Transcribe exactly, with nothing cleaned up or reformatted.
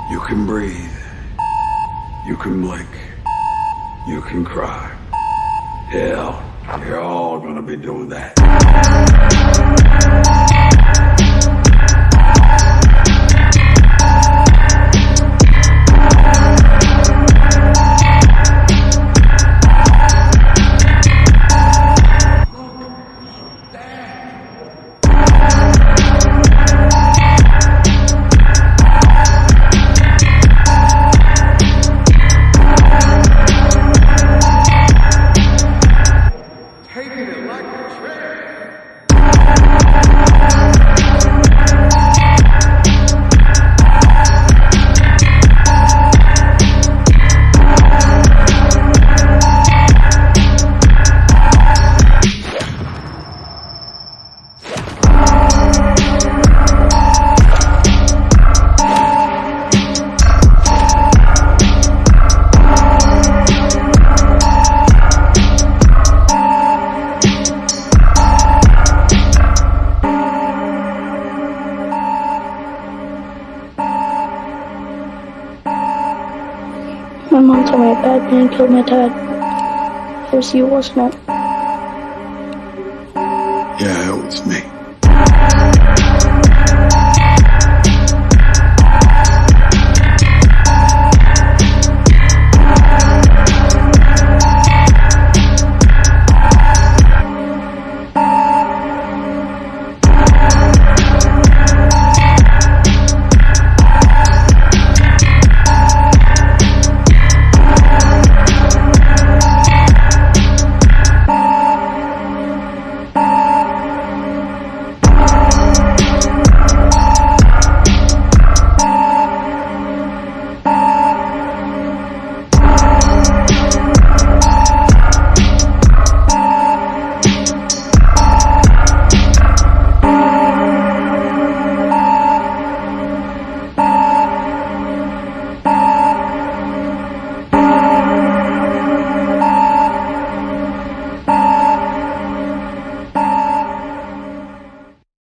You can breathe. You can blink. You can cry. Hell, you're all gonna be doing that. My mom told me a bad man killed my dad. It was you, wasn't it? Yeah, it was me.